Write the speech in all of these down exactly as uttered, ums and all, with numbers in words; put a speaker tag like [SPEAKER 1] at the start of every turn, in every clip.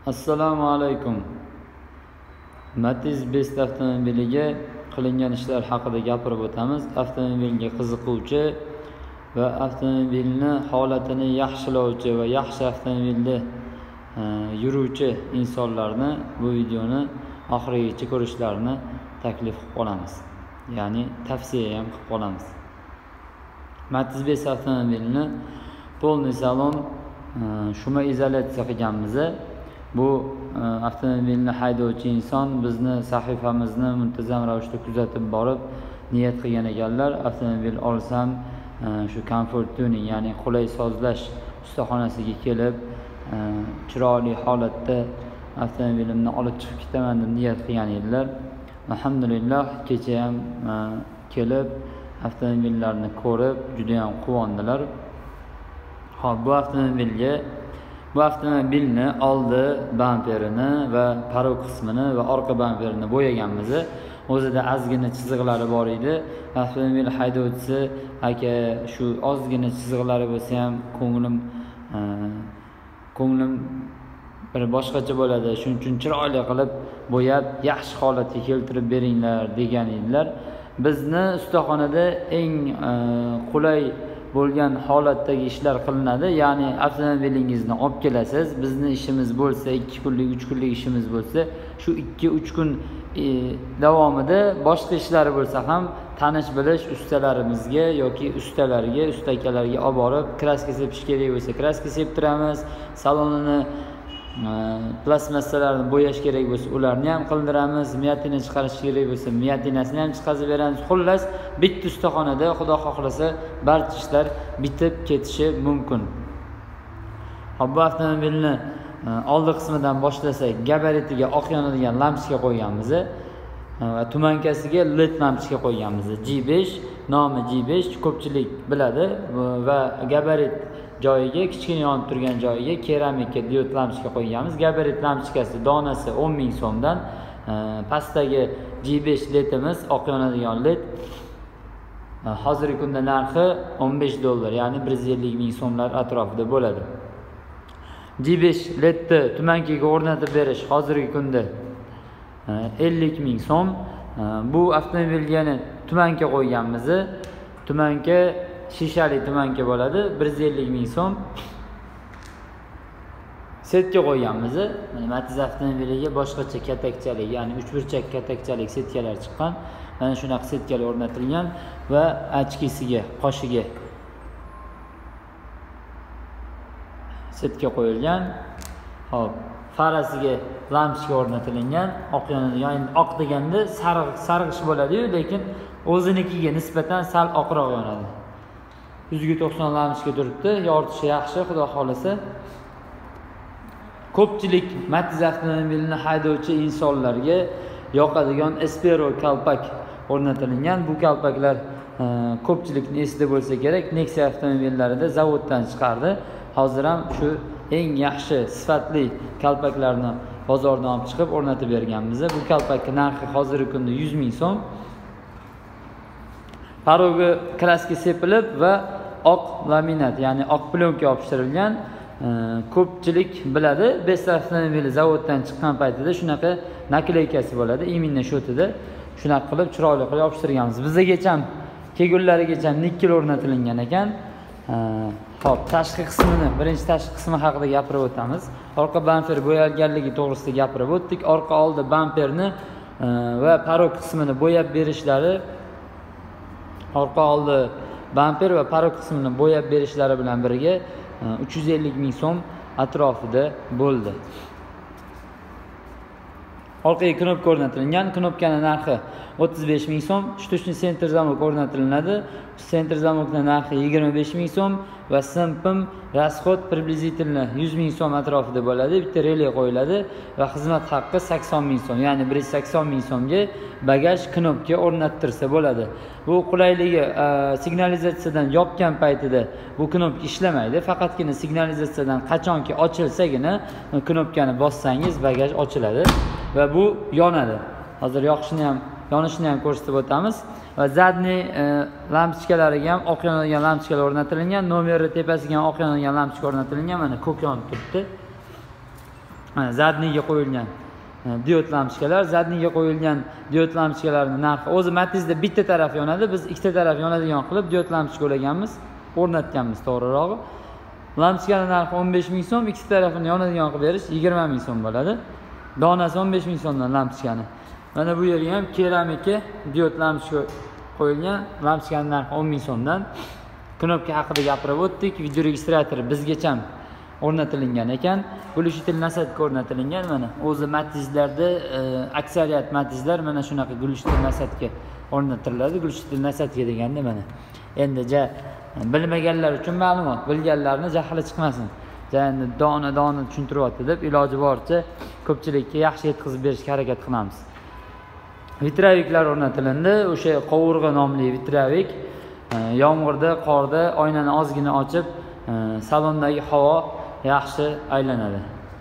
[SPEAKER 1] Assalomu alaykum. Matiz Best avtomobiliga qilingan ishlar haqida gapirib o'tamiz. Avtomobilga qiziquvchi va avtomobilni holatini yaxshilovchi va yaxshi avtomobilda e, yuruvchi insonlarni bu videoni oxirigacha ko'rishlarini taklif qilib qolamiz. Ya'ni tavsiya ham qilib qolamiz. Matiz Best avtomobilni polniy salon shuma izolyatsiya qilganmiz. Bu avtomobilni haydovchi inson bizni sahifamizni muntazam ravishda kuzatib borib niyat qilgan ekanlar. Avtomobil olsam shu comfort tuning, ya'ni qulay sozlash ustaxonasiga kelib chiroyli holatda avtomobilimni olib chiqib ketaman deb niyat qilgan edilar. Alhamdulillah kecha ham kelib avtomobillarni ko'rib juda ham quvondilar. Hop, bu avtomobilga Bu avtomobilni oldi bamperini va parok qismini va orqa bamperini bo'yaganmiz. O'zida ozgina chiziqlari bor edi. Avtomobil haydovchisi aka shu ozgina chiziqlari bo'lsa ham ko'nglim ko'nglim bir boshqacha bo'ladi. Shuning uchun chiroyli qilib bo'yab, yaxshi holatga keltirib beringlar degan edilar. Bizni ustaxonada eng qulay bo'lgan holatdagi ishlar qilinadi. Ya'ni avtomobilingizni olib kelasiz. Bizni ishimiz bo'lsa, ikki kunlik, uch kunlik ishimiz bo'lsa, shu ikki uch kun e, davomida boshqa ishlari bo'lsa ham tanish bilish ustalarimizga yoki ustalarga, ustakalarga olib borib, kraska sepish kerak bo'lsa, kraska septiramiz. Salonini plastmassalarni bo'yash kerak bo'lsa, ularni ham qildiramiz. Miyatina chiqarish kerak bo'lsa, miyatinasini ham chiqarib beramiz. Xullas, bitta ustaxonada xudo xohlasa barcha ishlar bitib ketishi mumkin. Hop, bu avtomobilni oldi qismidan boshlasak, gabaritiga oq yonadigan lampochka qo'yganmiz va tumankasiga led lampochka qo'yganmiz. G besh, nomi G besh ko'pchilik biladi va gabarit joyiga, kichkina yonib turgan joyiga keramika diod lampochka qo'yganmiz. Gabarit lampochkasi donasi o'n ming so'mdan, pastdagi G besh ledimiz, oq yonadigan led hozirgi kunda narxi o'n besh dollar, ya'ni bir yuz ellik ming so'mlar atrofida bo'ladi. G besh ledni tumankaga o'rnatib berish hozirgi kunda ellik ming so'm. Bu avtomobilga tumanka qo'yganmiz. Tumanka shishali tumanka bo'ladi, bir yuz ellik ming so'm. Setga qo'yganmiz. Mana Matiz avtomobiliga boshqacha katakchalik, ya'ni uch burchak katakchalik setkalar chiqqan. Mana shunaqa setkalar o'rnatilgan va ochkisiga, qoshiga setka qo'yilgan. Hop, farasiga lampochka o'rnatilgan. Oq yonida, ya'ni oq deganda sariq sarg'ish bo'ladi-yu, lekin o'zinikiga nisbatan sal oqroq yonadi. yuz to'qson lampochka turibdi, yoritishi yaxshi, xudo xolasa. Ko'pchilik Matiz avtomobilini haydovchi insonlarga yoqadigan Espero kalpak o'rnatilgan. Bu kalpaklar ko'pchilikning esida bo'lsa kerak, Nexia avtomobillarida zavoddan chiqardi. Hozir ham shu eng yaxshi sifatli kalpaklarni bozordan olib chiqib o'rnatib berganmiz. Bu kalpakning narxi hozirgi kunda yuz ming so'm. Parogi kraska sepilib va oq laminat, ya'ni oq plyonka yopishtirilgan. Ko'pchilik biladi, Best avtomobili zavoddan chiqqan paytida shunaqa nakleykasi bo'ladi, imенно shotida shunaqa qilib chiroyli qilib yopishtirganmiz. Bizgacha ham kelgunlarigacha nikkel o'rnatilgan ekan. Hop, tashqi qismini, birinchi tashqi qismi haqida gapirib o'tamiz. Orqa bamper bo'yalganligi to'g'risida gapirib o'tdik. Orqa oldi bamperni va parok qismini bo'yab berishlari, orqa oldi bamper va parok qismini bo'yab berishlari bilan birga uch yuz ellik ming so'm atrofida bo'ldi. Orqaga knopka o'rnatilgan. Knopkaning narxi o'ttiz besh ming so'm. Shtuchniy senter zamok o'rnatiladi. Senter zamokning narxi yigirma besh ming so'm va simpim расход приблизительно yuz ming so'm atrofida bo'ladi. Bitta relay qo'yiladi va xizmat haqqi sakson ming so'm, ya'ni bir yuz sakson ming so'mga bagaj knopka o'rnattirsa bo'ladi. Bu qulayligi signalizatsiyadan yopgan paytida bu knopka ishlamaydi. Faqatgina signalizatsiyadan qachonki ochilsagina knopkani bossangiz bagaj ochiladi va bu yonadi. Hozir yoqishini ham, yonishini ham ko'rsatib o'tamiz. Va zadniy lampochkalariga ham oq yonadigan lampochkalar o'rnatilgan. Nomeri tepasiga ham oq yonadigan lampochka o'rnatilgan. Mana ko'k yonib turibdi. Mana zadniyga qo'yilgan diod lampochkalar, zadniyga qo'yilgan diod lampochkalarning narxi o'zi Matizda bitta taraf yonadi, biz ikkita taraf yonadigan qilib diod lampochka ulaganmiz, o'rnatganmiz to'g'rirog'i. Lampochkaning narxi o'n besh ming so'm, ikkita tarafini yonadigan qilib berish yigirma ming so'm bo'ladi. Donasi o'n besh ming so'mdan lampochkani. Mana bu yerga ham keramika diod lampochka qo'yilgan, lampochkaning narxi o'n ming so'mdan. Knopka haqida gapirib o'tdik. Video registratori bizgacha o'rnatilgan ekan. Gulishtil nasadga o'rnatilgan. Mana o'zi Matizlarda e, aksariyat Matizlar mana shunaqa gulishtil nasadga o'rnatiladi. Gulishtil nasadga deganda mana. Endi ja bilmaganlar uchun ma'lumot, bilganlarni jahli chiqmasin. Endi dona-dona tushuntiryapti deb iloji boricha ko'pchilikka yaxshi yetkazib berishga harakat qilamiz. Vitraviklar o'rnatilindi. O'sha qovurg'a nomli vitravik yomg'irda, qorda oynani ozgina ochib, salondagi havo yaxshi aylanadi.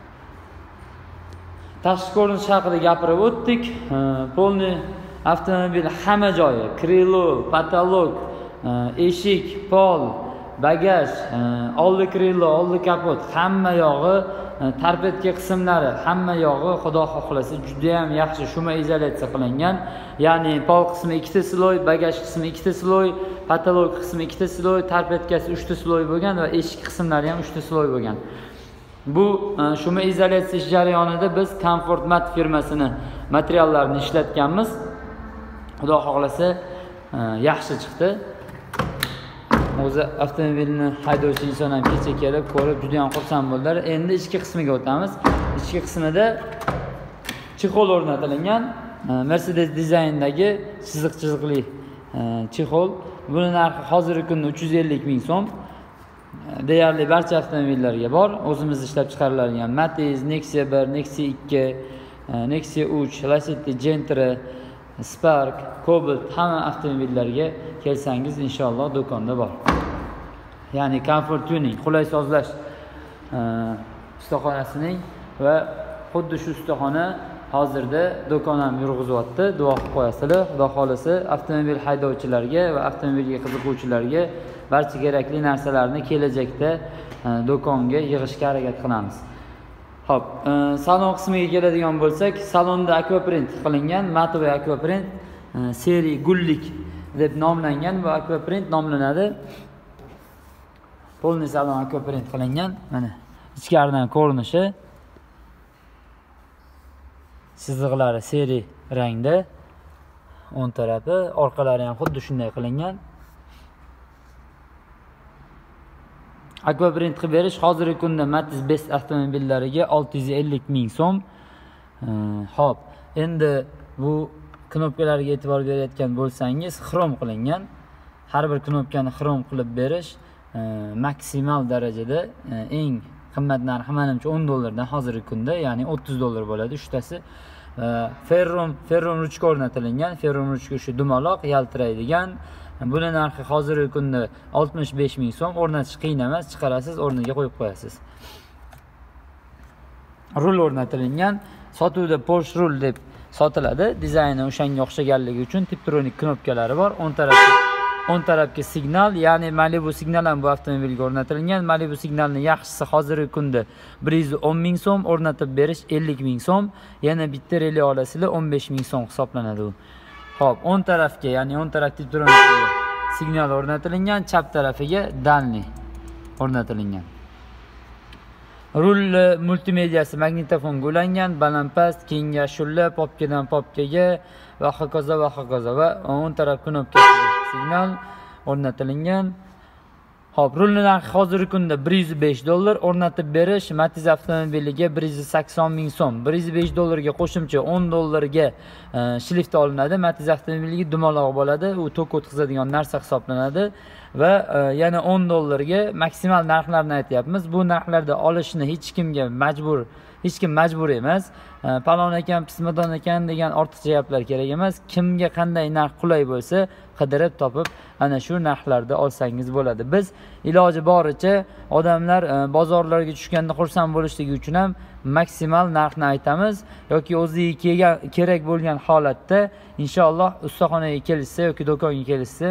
[SPEAKER 1] Tashqi ko'rinish haqida gapirib o'tdik. Polni avtomobil hamma joyi, krilo, patolog, eshik, pol, bagaj, oldi krilo, oldi kapot, hamma yog'i, tarpetka qismlari, hamma yog'i xudo xohlasa juda ham yaxshi shuma izolyatsiya qilingan. Ya'ni pol qismi ikkita sloy, bagaj qismi ikkita sloy, patolog qismi ikkita sloy, tarpetkasi uchta sloy bo'lgan va eshik qismlari ham uchta sloy bo'lgan. Bu shuma izolyatsiya jarayonida biz Comfort Mat firmasini materiallarini ishlatganmiz. Xudo xohlasa yaxshi chiqdi. O'zi avtomobilni haydovchi inson ham kecha kelib ko'rib juda ham xursand bo'ldilar. Endi ichki qismiga o'tamiz. Ichki qismida chexol o'rnatilgan. Mercedes dizayndagi chiziq-chiziqli chexol. Buni narxi hozirgi kunda uch yuz ellik ming so'm. Deyarli barcha avtomobillarga bor. O'zimiz ishlab chiqariladigan Matiz, Nexia bir, Nexia ikki, Nexia uch, Lacetti, Gentra, Spark, Cobalt hamma avtomobillarga kelsangiz inshaalloh do'konda bor. Ya'ni Comfort Tuning, qulay sozlash ustaxonasining va xuddi shu ustaxona hozirda do'kon ham yurg'izyapti. Duo qilib qo'yasizlar. Xudo xolasa avtomobil haydovchilarga va avtomobilga qiziquvchilarga barcha kerakli narsalarni kelajakda do'konga yig'ishga harakat qilamiz. Xo'p, salon qismiga keladigan bo'lsak, salonda aquaprint qilingan, matoviy aquaprint seri gullik deb nomlangan. Bu aquaprint nomlanadi. Polni salon aquaprint qilingan. Mana ichkaridan ko'rinishi, chiziqlari seri rangda, o'ng tarafi, orqalari ham xuddi shunday qilingan. Aquaprint qilib berish hozirgi kunda Matiz Best avtomobillariga olti yuz ellik ming so'm. Xo'p, endi bu knopkalarga e'tibor berayotgan bo'lsangiz, xrom qilingan. Har bir knopkani xrom qilib berish maksimal darajada eng qimmat narxi menimcha o'n dollardan hozirgi kunda, ya'ni o'ttiz dollar bo'ladi uchtasi. Ferrum, ferrum ruchka o'rnatilgan. Ferrum ruchka shu dumaloq, yaltiraydigan. Buni narxi hozirgi kunda oltmish besh ming so'm. O'rnatish qiyin emas, chiqarasiz, o'rniga qo'yib qo'yasiz. Rul o'rnatilgan. Sotuvda Porsche rul deb sotiladi. Dizayni o'shanga o'xshaganligi uchun Tiptronic knopkalari bor. O'ng tarafga o'ng tarafga signal, ya'ni Malibu signal ham bu avtomobilga o'rnatilgan. Malibu signalning yaxshisi hozirgi kunda bir yuz o'n ming so'm, o'rnatib berish ellik ming so'm. Yana bitta relay olasizlar o'n besh ming so'm hisoblanadi u. Xo'p, o'ng tarafga, ya'ni o'ng taraf Tiptronic signal o'rnatilgan, chap tarafiga dalni o'rnatilgan. Rul multimediasi magnitofonga ulangan, balandpast, kengashulli, popkadan popkaga va hokazo va hokazo va o'ng taraf knopkasiga signal o'rnatilgan. Xo'p, rulning narxi hozirgi kunda bir yuz besh dollar, o'rnatib berish Matiz avtomobiliga bir yuz sakson ming so'm. bir yuz besh dollarga qo'shimcha o'n dollarga shlift olinadi. Matiz avtomobiliga dumaloq bo'ladi. U tok o'tkazadigan narsa hisoblanadi va yana o'n dollarga maksimal narxlarni aytyapmiz. Bu narxlarda olishni hech kimga majbur, hech kim majbur emas. Palon ekan, pismadon ekan degan ortiqcha gaplar kerak emas. Kimga qanday narx qulay bo'lsa, qidirib topib ana shu narxlarda olsangiz bo'ladi. Biz iloji boricha odamlar bozorlarga tushganda xursand bo'lishligi uchun ham maksimal narxni aytamiz yoki o'ziga kerak bo'lgan holatda inshaalloh ustaxonaga kelishsa yoki do'konga kelishsa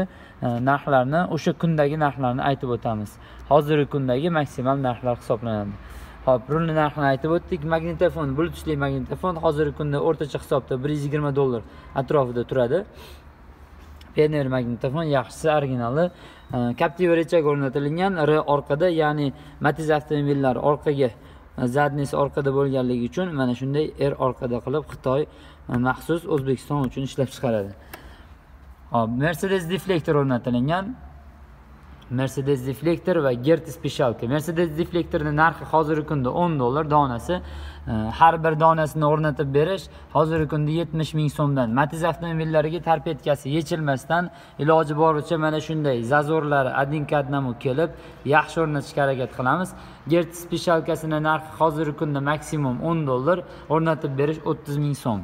[SPEAKER 1] narxlarni, o'sha kundagi narxlarni aytib o'tamiz. Hozirgi kundagi maksimal narxlar hisoblanadi. Hop, rulni narxini aytib o'tdik. Magnitofon, bluetoothli magnitofon hozirgi kunda o'rtacha hisobda bir yuz yigirma dollar atrofida turadi. Pioneer magnitofon yaxshisi, originali. Captiva rechag o'rnatilgan, R orqada, ya'ni Matiz avtomobillari orqaga, zadnisi orqada bo'lganligi uchun mana shunday R orqada qilib Xitoy maxsus O'zbekiston uchun ishlab chiqaradi. Hop, Mercedes deflektor o'rnatilgan. Mercedes deflektor va Gerti specialka. Mercedes deflektorning narxi hozirgi kunda o'n dollar donasi. Har bir donasini o'rnatib berish hozirgi kunda yetmish ming so'mdan. Matiz avtomobillariga torpedkasi yechilmasdan iloji boricha mana shunday zazorlari adin-kadnamu kelib yaxshi o'rnatishga harakat qilamiz. Gerti specialkasining narxi hozirgi kunda maksimum o'n dollar, o'rnatib berish o'ttiz ming so'm.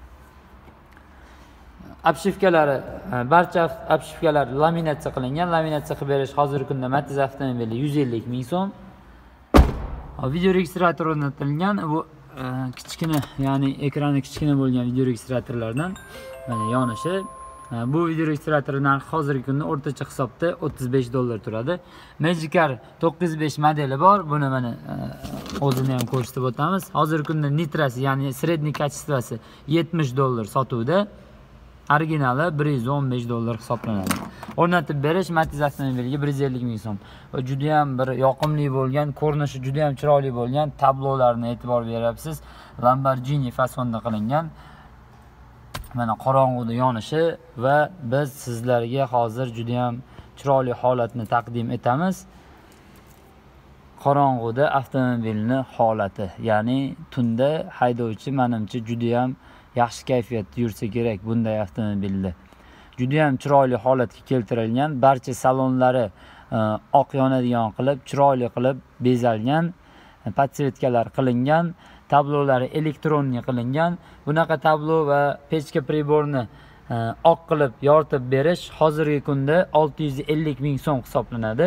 [SPEAKER 1] Obshivkalari, barcha obshivkalar laminatsiya qilingan. Laminatsiya qilib berish hozirgi kunda Matiz avtomobili yuz ellik ming so'm. Video registrator o'rnatilgan. Bu kichkina, ya'ni ekrani kichkina bo'lgan video registratorlardan mana yonishi. Bu video registrator narxi hozirgi kunda o'rtacha hisobda o'ttiz besh dollar turadi. Magicar to'qqiz yuz besh modeli bor. Buni mana o'zini ham ko'rsatib o'tamiz. Hozirgi kunda nitrasi, ya'ni sredniy kачествоsi yetmish dollar sotuvda. Originali bir yuz o'n besh dollar hisoblanadi. O'rnatib berish Matiz avtomobiliga bir yuz ellik ming so'm. Va juda ham bir yoqimli bo'lgan, ko'rinishi juda ham chiroyli bo'lgan tablolarni e'tibor beryapsiz. Lamborghini fasonda qilingan. Mana qorong'uda yonishi va biz sizlarga hozir juda ham chiroyli holatni taqdim etamiz. Qorong'uda avtomobilni holati, ya'ni tunda haydovchi menimcha juda ham yaxshi kayfiyatda yursa kerak bunday avtomobilda. Juda ham chiroyli holatga keltirilgan, barcha salonlari oq yonadigan qilib, chiroyli qilib bezalgan, podsvetkalar qilingan, tablolari elektronli qilingan. Bunaqa tablo va pechka priborni oq qilib yoritib berish hozirgi kunda olti yuz ellik ming so'm hisoblanadi.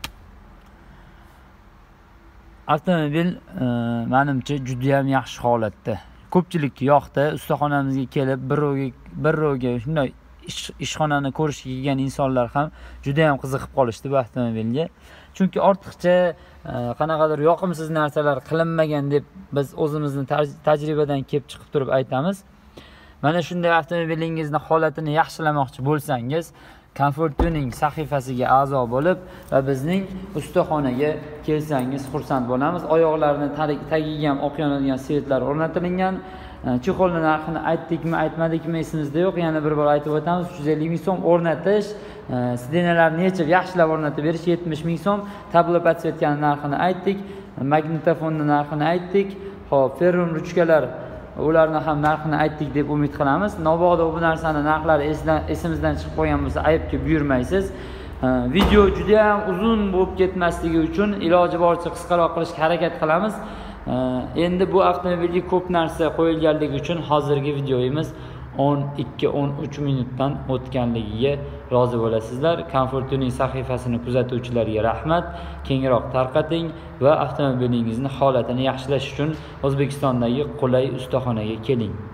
[SPEAKER 1] Avtomobil menimcha juda ham yaxshi holatda. Ko'pchilikka yoqdi. Ustaxonamizga kelib bir ro'ga bir ro'ga shunday ishxonani ko'rishga kelgan insonlar ham juda ham qiziqib qolishdi bu avtomobilga. Chunki ortiqcha qanaqadir yoqimsiz narsalar qilinmagan deb biz o'zimizni tajribadan kelib chiqib turib aytamiz. Mana shunday avtomobilingizni holatini yaxshilamoqchi bo'lsangiz, Comfort Tuning sahifasiga a'zo bo'lib va bizning ustaxonaga kelsangiz xursand bo'lamiz. Oyoqlarini tagiga ham oq yonadigan svetlar o'rnatilgan. Chexolni narxini aytdikmi, aytmadikmi esimizda yo'q. Yana bir bor aytib o'tamiz. uch yuz ellik ming so'm o'rnatish, sidenalarni yechib yaxshilab o'rnatib berish yetmish ming so'm. Tablo podsvetkaning narxini aytdik, magnitofonning narxini aytdik. Xo'p, ferrum ruchkalar, ularni ham narxini aytdik deb umid qilamiz. Nobog'da bu narsani narxlari esimizdan chiqib qolgan bo'lsa, ayibga buyurmaysiz. Video juda ham uzun bo'lib ketmasligi uchun iloji boricha qisqaroq qilishga harakat qilamiz. Endi bu avtomobilga ko'p narsa qo'yilganligi uchun hozirgi videomiz o'n ikki o'n uch minutdan o'tganligiga rozi bo'lasizlar. Comfort Tuning sahifasini kuzatuvchilarga rahmat. Kengroq tarqating va avtomobilingizni holatini yaxshilash uchun O'zbekistondagi qulay ustaxonaga keling.